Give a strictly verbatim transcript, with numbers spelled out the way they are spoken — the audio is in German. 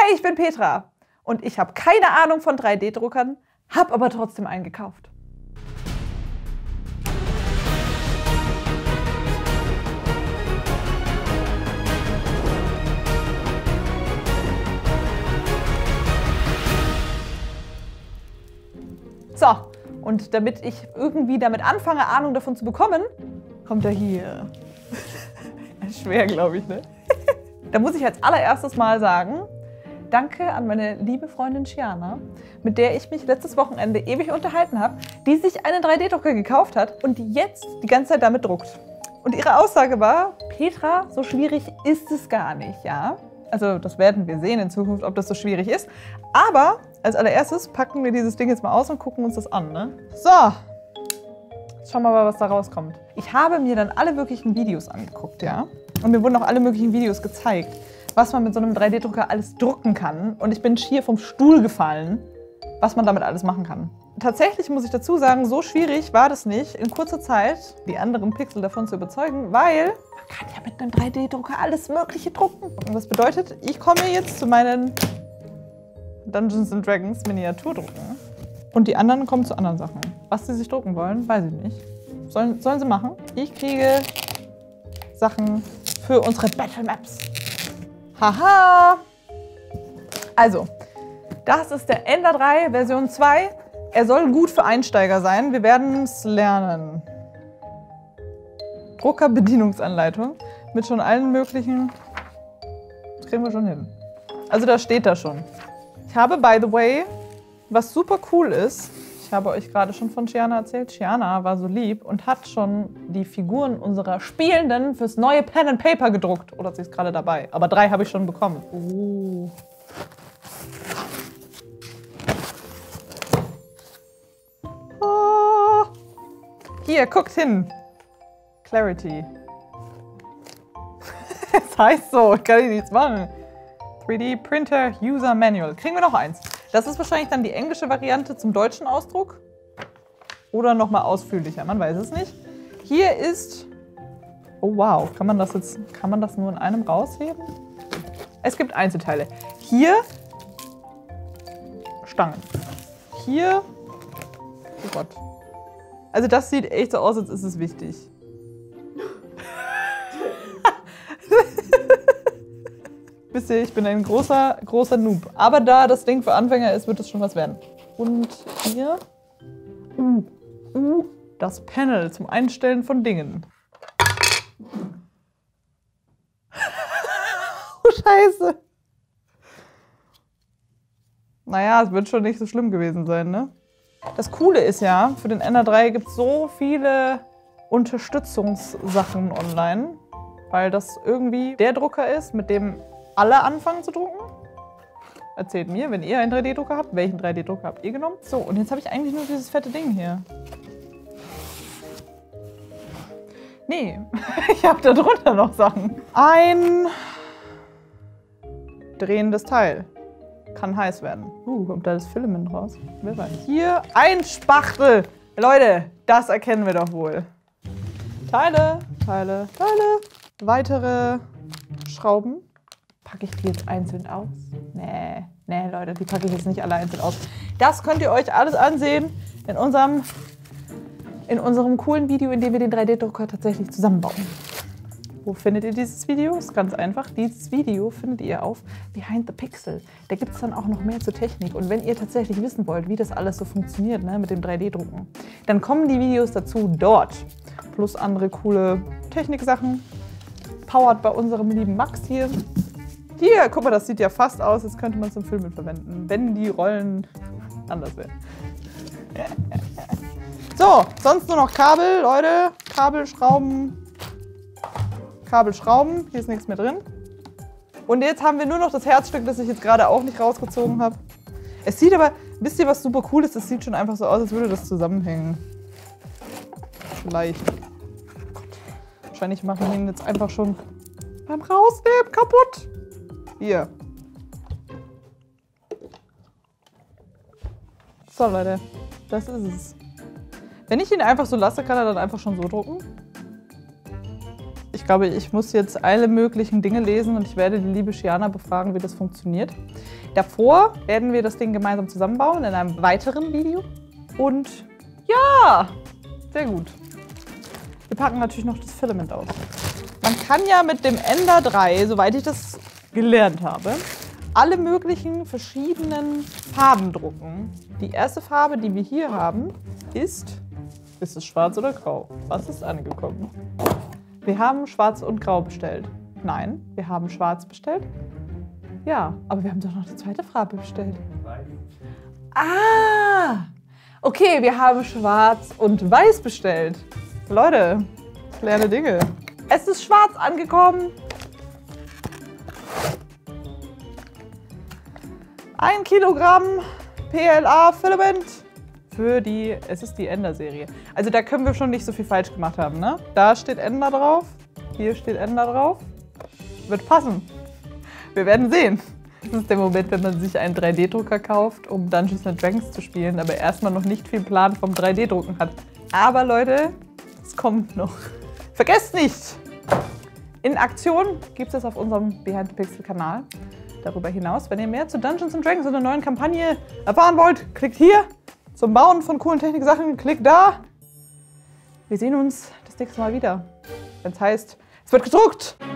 Hey, ich bin Petra und ich habe keine Ahnung von drei D Druckern, habe aber trotzdem einen gekauft. So, und damit ich irgendwie damit anfange, Ahnung davon zu bekommen, kommt er hier. Schwer, glaube ich, ne? Da muss ich als allererstes mal sagen, danke an meine liebe Freundin Chiana, mit der ich mich letztes Wochenende ewig unterhalten habe, die sich einen drei D Drucker gekauft hat und die jetzt die ganze Zeit damit druckt. Und ihre Aussage war, Petra, so schwierig ist es gar nicht, ja? Also das werden wir sehen in Zukunft, ob das so schwierig ist. Aber als allererstes packen wir dieses Ding jetzt mal aus und gucken uns das an, ne? So, jetzt schauen wir mal, was da rauskommt. Ich habe mir dann alle möglichen Videos angeguckt, ja? Und mir wurden auch alle möglichen Videos gezeigt, was man mit so einem drei D Drucker alles drucken kann. Und ich bin schier vom Stuhl gefallen, was man damit alles machen kann. Tatsächlich muss ich dazu sagen, so schwierig war das nicht, in kurzer Zeit die anderen Pixel davon zu überzeugen, weil man kann ja mit einem drei D Drucker alles Mögliche drucken. Und das bedeutet, ich komme jetzt zu meinen Dungeons and Dragons Miniaturdrucken. Und die anderen kommen zu anderen Sachen. Was sie sich drucken wollen, weiß ich nicht. Sollen, sollen sie machen. Ich kriege Sachen für unsere Battle Maps. Haha! Also, das ist der Ender drei Version zwei. Er soll gut für Einsteiger sein. Wir werden es lernen. Druckerbedienungsanleitung mit schon allen möglichen. Das kriegen wir schon hin. Also da steht da schon. Ich habe, by the way, was super cool ist, ich habe euch gerade schon von Chiana erzählt, Chiana war so lieb und hat schon die Figuren unserer Spielenden fürs neue Pen and Paper gedruckt. Oder sie ist gerade dabei. Aber drei habe ich schon bekommen. Uh. Oh. Hier, guckt hin. Clarity. Das heißt so, kann ich nichts machen. drei D Printer User Manual. Kriegen wir noch eins. Das ist wahrscheinlich dann die englische Variante zum deutschen Ausdruck. Oder nochmal ausführlicher, man weiß es nicht. Hier ist... Oh wow, kann man das jetzt, kann man das nur in einem rausheben? Es gibt Einzelteile. Hier Stangen. Hier... Oh Gott. Also das sieht echt so aus, als ist es wichtig. Wisst ihr, ich bin ein großer, großer Noob. Aber da das Ding für Anfänger ist, wird es schon was werden. Und hier, uh, uh, das Panel zum Einstellen von Dingen. Oh, Scheiße. Naja, es wird schon nicht so schlimm gewesen sein, ne? Das Coole ist ja, für den Ender drei gibt es so viele Unterstützungssachen online, weil das irgendwie der Drucker ist, mit dem alle anfangen zu drucken. Erzählt mir, wenn ihr einen drei D Drucker habt, welchen drei D Drucker habt ihr genommen? So, und jetzt habe ich eigentlich nur dieses fette Ding hier. Nee, ich habe da drunter noch Sachen. Ein drehendes Teil. Kann heiß werden. Uh, kommt da das Filament raus? Wer weiß. Hier ein Spachtel. Leute, das erkennen wir doch wohl. Teile, Teile, Teile. Weitere Schrauben. Packe ich die jetzt einzeln aus? Nee, nee, Leute, die packe ich jetzt nicht alle einzeln aus. Das könnt ihr euch alles ansehen in unserem, in unserem coolen Video, in dem wir den drei D Drucker tatsächlich zusammenbauen. Wo findet ihr dieses Video? Ist ganz einfach. Dieses Video findet ihr auf Behind the Pixel. Da gibt es dann auch noch mehr zur Technik. Und wenn ihr tatsächlich wissen wollt, wie das alles so funktioniert, ne, mit dem drei D Drucken, dann kommen die Videos dazu dort. Plus andere coole Techniksachen. Powered bei unserem lieben Max hier. Hier, guck mal, das sieht ja fast aus, als könnte man es zum Filmen verwenden, wenn die Rollen anders wären. So, sonst nur noch Kabel, Leute. Kabel, Schrauben. Kabel, Schrauben. Hier ist nichts mehr drin. Und jetzt haben wir nur noch das Herzstück, das ich jetzt gerade auch nicht rausgezogen habe. Es sieht aber, wisst ihr, was super cool ist? Es sieht schon einfach so aus, als würde das zusammenhängen. Vielleicht. Gott. Wahrscheinlich machen wir ihn jetzt einfach schon beim Rausnehmen kaputt. Hier. So, Leute. Das ist es. Wenn ich ihn einfach so lasse, kann er dann einfach schon so drucken. Ich glaube, ich muss jetzt alle möglichen Dinge lesen und ich werde die liebe Shiana befragen, wie das funktioniert. Davor werden wir das Ding gemeinsam zusammenbauen in einem weiteren Video. Und ja, sehr gut. Wir packen natürlich noch das Filament aus. Man kann ja mit dem Ender drei, soweit ich das gelernt habe, alle möglichen verschiedenen Farben drucken. Die erste Farbe, die wir hier haben, ist... Ist es schwarz oder grau? Was ist angekommen? Wir haben schwarz und grau bestellt. Nein, wir haben schwarz bestellt. Ja, aber wir haben doch noch die zweite Farbe bestellt. Weiß. Ah! Okay, wir haben schwarz und weiß bestellt. Leute, ich lerne Dinge. Es ist schwarz angekommen. Ein Kilogramm P L A-Filament. Für die, es ist die Ender-Serie. Also da können wir schon nicht so viel falsch gemacht haben, ne? Da steht Ender drauf, hier steht Ender drauf. Wird passen. Wir werden sehen. Das ist der Moment, wenn man sich einen drei D Drucker kauft, um Dungeons and Dragons zu spielen, aber erstmal noch nicht viel Plan vom drei D Drucken hat. Aber Leute, es kommt noch. Vergesst nicht! In Aktion gibt es das auf unserem Behind the Pixel Kanal. Darüber hinaus, wenn ihr mehr zu Dungeons and Dragons und der neuen Kampagne erfahren wollt, klickt hier. Zum Bauen von coolen Techniksachen, klick da. Wir sehen uns das nächste Mal wieder, wenn es heißt, es wird gedruckt.